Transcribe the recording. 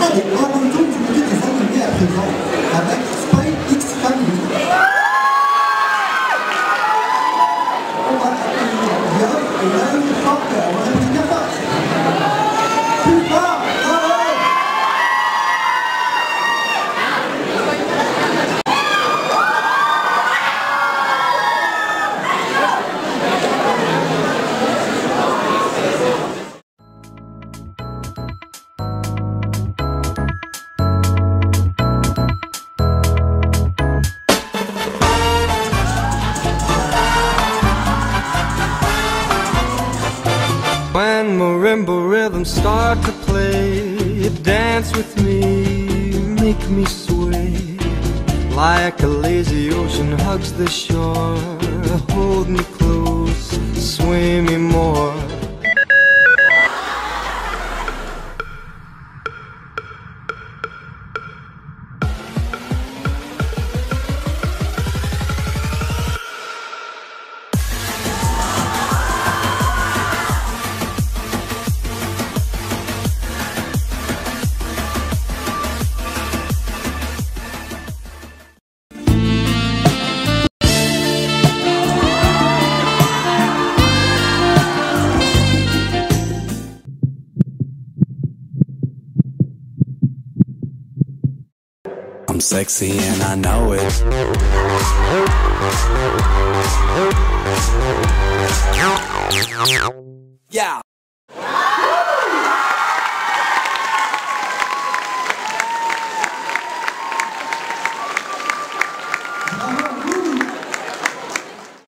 Allez, on retourne du côté des animés à présent avec Spy X Family. On va accueillir Yann et Yann Parker. On a dit capable. Plus fort, bravo! When marimba rhythms start to play, dance with me, make me sway. Like a lazy ocean hugs the shore, hold me close, sway me more. I'm sexy and I know it. Yeah.